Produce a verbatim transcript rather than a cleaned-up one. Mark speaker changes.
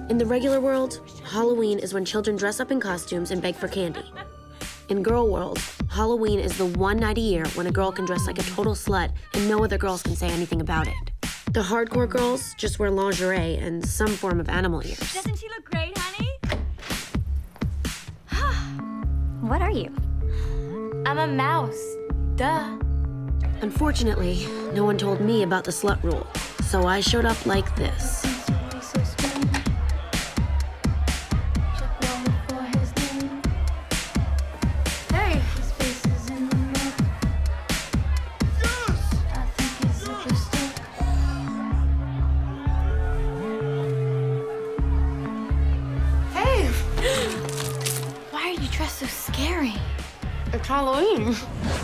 Speaker 1: In the regular world, Halloween is when children dress up in costumes and beg for candy. In girl world, Halloween is the one night a year when a girl can dress like a total slut and no other girls can say anything about it. The hardcore girls just wear lingerie and some form of animal ears.
Speaker 2: Doesn't she look great, honey? What are you? I'm a mouse. Duh.
Speaker 1: Unfortunately, no one told me about the slut rule, so I showed up like this.
Speaker 2: Hey! Hey! Why are you dressed so scary?
Speaker 1: It's Halloween.